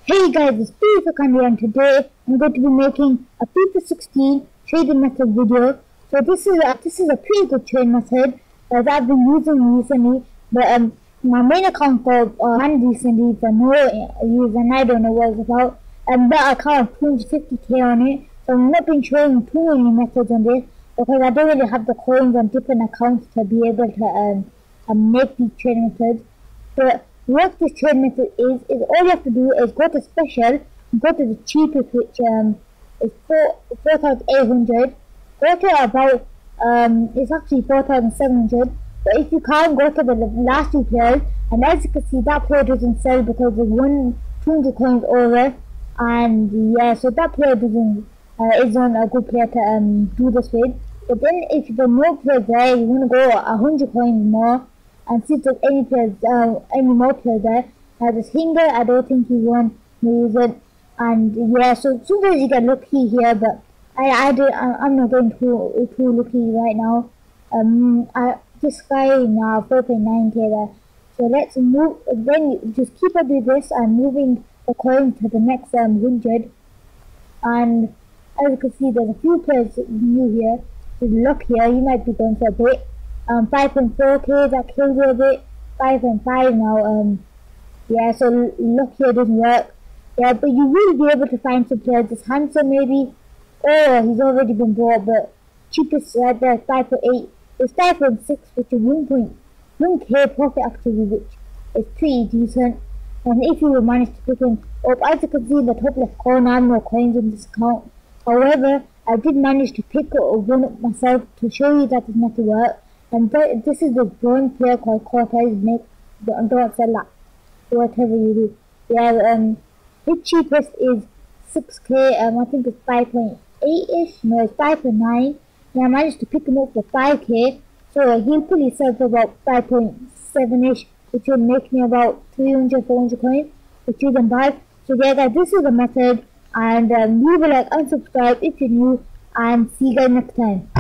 Hey guys, it's FIFA Candy and today I'm going to be making a FIFA 16 trading method video. So this is a pretty good trade method that I've been using recently, but my main account got banned recently for no reason. I don't know what it's about. And that account 250k on it, so I'm not been showing too many methods on this because I don't really have the coins on different accounts to be able to make these trading methods. But what this trade method is all you have to do is go to special, go to the cheapest, which is 4,800, go to about, it's actually 4,700, but if you can't, go to the last two players, and as you can see, that player doesn't sell because there's 200 coins over, and yeah, so that player isn't a good player to do this with. But then if the more players there, you want to go 100 coins more, and see if there's any more players there. There's Hinger, I don't think he won use it. And yeah, so sometimes you get lucky here, but I'm not getting too lucky right now. This guy now 4.9k there. So let's move, then just keep up with this and moving the coin to the next 100. And as you can see, there's a few players new here. There's luck here, you might be going for a bit. 5.4k, that kills you a bit. 5.5 now, yeah, so luck here doesn't work. Yeah, but you will be able to find some players. This Hansen maybe, oh, he's already been bought, but cheapest right there, 5.8. It's 5.6, which is 1k profit actually, which is pretty decent. And if you will manage to pick him up, as you can see in the top left corner, I have no coins on this account. However, I did manage to pick one up myself to show you that it's not to work. And this is the growing player called Cortez. Don't sell that, whatever you do. Yeah, his cheapest is 6k, I think it's 5.8ish, no, it's 5.9, and I managed to pick him up for 5k, so he'll probably sell for about 5.7ish, which will make me about 300-400 coins, which isn't bad. So yeah guys, this is the method, and leave a like and subscribe if you're new, and see you guys next time.